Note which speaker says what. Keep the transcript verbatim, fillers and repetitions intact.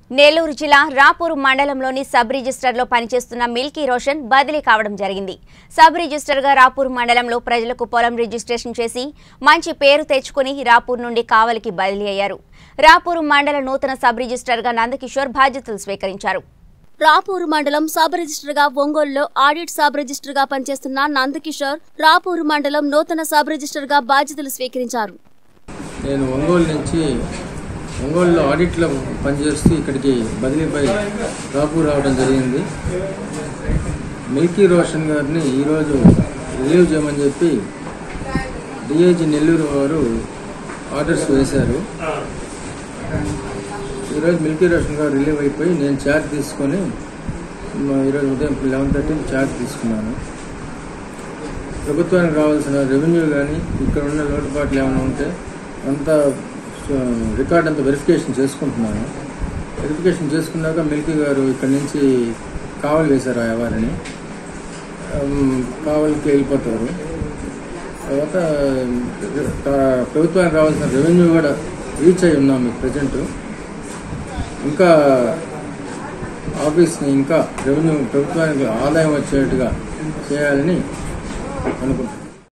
Speaker 1: నెల్లూరు జిల్లా రాపూరు మండలంలోని సబ్ రిజిస్టర్లో పనిచేస్తున్న మిల్కీ రోషన్ బదిలీ కావడం జరిగింది. సబ్ రిజిస్టర్గా రాపూరు మండలంలో ప్రజలకు పొలం రిజిస్ట్రేషన్ చేసి మంచి పేరు తెచ్చుకుని రాపూరు నుండి కావలికి బదిలీ అయ్యారు. రాపూరు మండల నూతన సబ్ రిజిస్టర్గా నందకిషోర్ బాధ్యతలు స్వీకరించారు.
Speaker 2: రాపూరు మండలం సబ్ రిజిస్టర్గా ఒంగోలులో ఆడిట్ సబ్ రిజిస్టర్గా పనిచేస్తున్న నందకిషోర్ రాపూరు మండలం నూతన సబ్ రిజిస్టర్గా బాధ్యతలు స్వీకరించారు.
Speaker 3: నేను ఒంగోలు నుంచి ఒంగోలులో ఆడిట్లో పనిచేస్తూ ఇక్కడికి బదిలీపై రాపూర్ రావడం జరిగింది. మిల్కీ రోషన్ గారిని ఈరోజు రిలీవ్ చేయమని చెప్పి డిఐజీ నెల్లూరు వారు ఆర్డర్స్ వేశారు. ఈరోజు మిల్కీ రోషన్ గారు రిలీవ్ అయిపోయి నేను ఛార్జ్ తీసుకొని ఈరోజు ఉదయం లెవెన్ థర్టీకి ఛార్జ్ తీసుకున్నాను. ప్రభుత్వానికి రావాల్సిన రెవెన్యూ కానీ ఇక్కడ ఉన్న లోటుపాట్లు ఏమైనా ఉంటే అంతా రికార్డ్ అంతా వెరిఫికేషన్ చేసుకుంటున్నాను. వెరిఫికేషన్ చేసుకున్నాక మిల్కీ గారు ఇక్కడి నుంచి కావలి వేశారు. ఆ వారిని కావలికి వెళ్ళిపోతారు. తర్వాత ప్రభుత్వానికి రావాల్సిన రెవెన్యూ కూడా రీచ్ అయి ఉన్నాము. ప్రజెంట్ ఇంకా ఆఫీస్ని ఇంకా రెవెన్యూ ప్రభుత్వానికి ఆదాయం వచ్చేట్టుగా చేయాలని అనుకుంటున్నాను.